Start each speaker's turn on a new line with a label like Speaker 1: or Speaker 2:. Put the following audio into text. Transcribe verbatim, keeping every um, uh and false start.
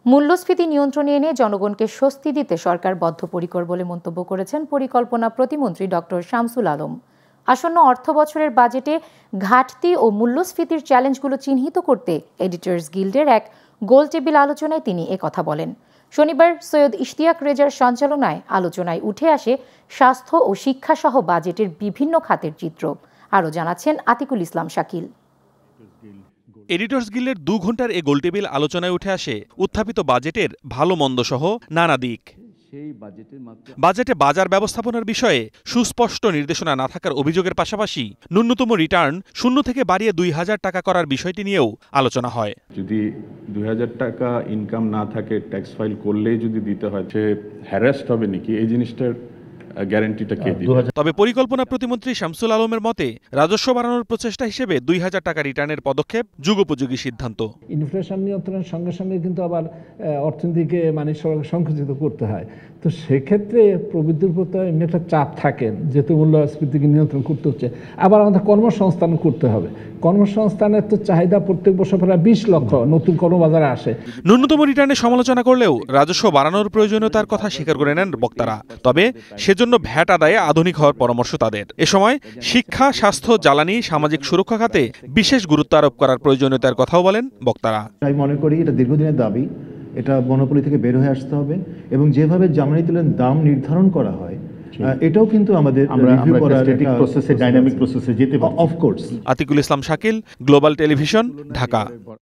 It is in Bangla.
Speaker 1: মূল্যস্ফীতি নিয়ন্ত্রণে এনে জনগণকে স্বস্তি দিতে সরকার বদ্ধপরিকর বলে মন্তব্য করেছেন পরিকল্পনা প্রতিমন্ত্রী ডক্টর শামসুল আলম। আসন্ন অর্থ বছরের বাজেটে ঘাটতি ও মূল্যস্ফীতির চ্যালেঞ্জগুলো চিহ্নিত করতে এডিটর্স গিল্ডের এক গোলটেবিল আলোচনায় তিনি একথা বলেন। শনিবার সৈয়দ ইশতিয়াক রেজার সঞ্চালনায় আলোচনায় উঠে আসে স্বাস্থ্য ও শিক্ষাসহ বাজেটের বিভিন্ন খাতের চিত্র। আরও জানাচ্ছেন আতিকুল ইসলাম শাকিল।
Speaker 2: এডিটর্স গিল্ডের দু ঘন্টার এ গোলটেবিল আলোচনায় উঠে আসে উত্থাপিত বাজেটের ভালো মন্দ সহ নানা দিক। বাজেটে বাজার ব্যবস্থাপনার বিষয়ে সুস্পষ্ট নির্দেশনা না থাকার অভিযোগের পাশাপাশি ন্যূনতম রিটার্ন শূন্য থেকে বাড়িয়ে দুই হাজার টাকা করার বিষয়টি নিয়েও আলোচনা হয়।
Speaker 3: যদি দুই হাজার টাকা ইনকাম না থাকে, ট্যাক্স ফাইল করলেই যদি দিতে হয়, সে হ্যারাস্ট হবে নাকি, এই জিনিসটার গ্যারান্টিটা কে দিবে?
Speaker 2: তবে পরিকল্পনা প্রতিমন্ত্রী শামসুল আলমের মতে রাজস্ব বাড়ানোর প্রচেষ্টা হিসেবে দুই হাজার টাকা রিটার্নের পদক্ষেপ যুগোপযোগী সিদ্ধান্ত।
Speaker 4: ইনফ্লেশন নিয়ন্ত্রণের সঙ্গে সঙ্গে কিন্তু আবার অর্থনীতিকে মানে সংকুচিত করতে হয়, তো সেক্ষেত্রে প্রবৃদ্ধির উপর এমনি একটা চাপ থাকে, যেহেতু মূল্যস্ফীতিকে নিয়ন্ত্রণ করতে হচ্ছে। আবার আমাদের কর্মসংস্থান করতে হবে, কর্মসংস্থানের তো চাহিদা প্রত্যেক বছর প্রায় বিশ লক্ষ নতুন কর্মবাজারে আসে।
Speaker 2: ন্যূনতম রিটার্নের সমালোচনা করলেও রাজস্ব বাড়ানোর প্রয়োজনীয়তার কথা স্বীকার করে নেন বক্তারা। তবে সেজন্য ভ্যাট আদায়ে আধুনিক হওয়ার পরামর্শ তাদের। এ সময় শিক্ষা, স্বাস্থ্য, জ্বালানি, সামাজিক সুরক্ষা খাতে বিশেষ গুরুত্ব আরোপ করার প্রয়োজনীয়তার কথাও বলেন বক্তারা।
Speaker 5: আমি মনে করি এটা দীর্ঘদিনের দাবি, এটা মনোপলি থেকে বের হয়ে আসতে হবে এবং যেভাবে জ্বালানি তেলের দাম নির্ধারণ করা হয় এটাও কিন্তু আমাদের রিভিউ করার একটা প্রসেসে, ডাইনামিক প্রসেসে যেতে পারে। Of course.
Speaker 2: Atikul Islam Shakil, global television, Dhaka.